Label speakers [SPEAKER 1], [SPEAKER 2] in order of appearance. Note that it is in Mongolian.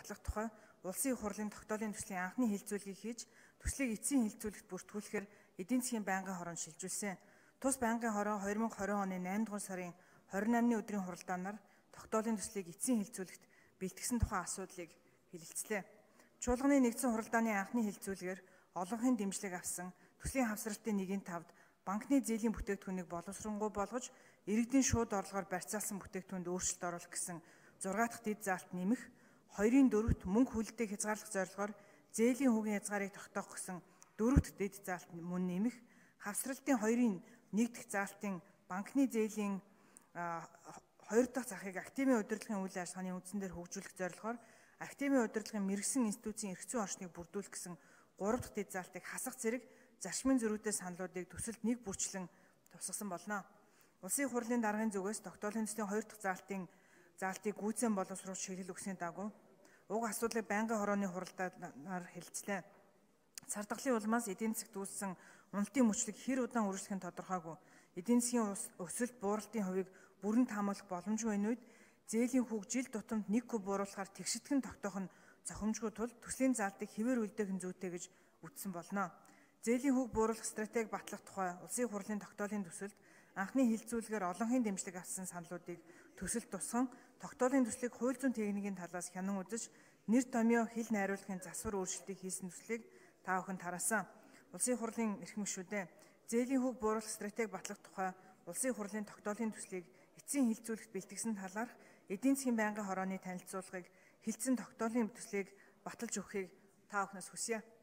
[SPEAKER 1] батлах тухай улсын их хурлын тогтоолын төслийн анхны хэлэлцүүлгийг хийж төслийг эцсийн хэлэлцүүлэгт бүртгүүлэхээр эдийн засгийн байнгын хороонд шилжүүлсэн. Тус байнгын хороо 2020 оны 8 дугаар сарын 28-ны өдрийн хуралдаанаар тогтоолын төслийг эцсийн хэлэлцүүлэгт бэлтгэсэн тухай асуудлыг хэлэлцлээ. Чуулганы нэгдсэн хуралдааны анхны хэлэлцүүлгээр олонхын дэмжлэг авсан төслийн хавсралтын 1/5-д банкны зээлийн бүтээгдэхүүнийг боловсронгуй болгож иргэдийн шууд орлогоор барьцаалсан бүтээгдэхүүнд өөрчлөлт оруулах гэсэн 6 дахь дэд заалт нэмэх, 2-4-т мөнгө хүлдээг хязгаарлах зорилгоор зээлийн хүүгийн хязгаарыг тогтоох гэсэн 4-т дэд заалт мөн нэмэх, хавсралтын 2-ын 1 дахь заалтын банкны зээлийн 2 дахь захыг активын удирдлагын үйл ажиллагааны үндсэн дээр хөгжүүлэх зорилгоор активын удирдлагын мэрэгсэн институцийн эрх зүйн орчныг бүрдүүлэх гэсэн 3 дахь дэд заалтыг хасах зэрэг зарчмын зөрүүтэй саналуудыг төсөлд нэг бүрчлэн тусгасан болно. Улсын их хурлын даргын зүгээс тогтоолын төслийн 2 дахь заалтыг гүйцэн боловсруулж шийдэл өгсөний дагуу уг асуудлыг байнгын хорооны хуралдаанаар хэлэлцлээ. Цардгалын улмаас эдийн засагт үүссэн уналтын мөчлөг хэр удаан үргэлжлэх нь тодорхойгүй. Эдийн засгийн өсөлт бууралтын хувийг бүрэн таамаглах боломжгүй энэ үед зээлийн хүүг жил тутамд 1 куб бууруулахаар тэгшитгэн тогтоох нь зохимжгүй тул төслийн заалтыг хэвээр үлдээх нь зүйтэй гэж үздсэн болно. Зээлийн хүүг бууруулах стратеги батлах тухай улсын хурлын тогтоолын төсөлд анхны хэлэлцүүлгээр олонхын дэмжлэг авсан саналуудыг төсөлд тусган тогтоолын төслийг хууль зүйн техникийн талаас хянан үзэж нэр томьёо хил найруулгын засвар өөрчлөлтийг хийсэн төслийг та бүхэн тараасан. Улсын хурлын эрхэм гишүүдээ зээлийн хүүг бууруулах стратеги батлах тухай улсын хурлын тогтоолын төслийг эцсийн хэлэлцүүлэгт бэлтгэсэн талаарх эдийн засгийн байнгын хорооны танилцуулгыг хэлсэн тогтоолын төслийг баталж өгөхийг та бүхнээс хүсье.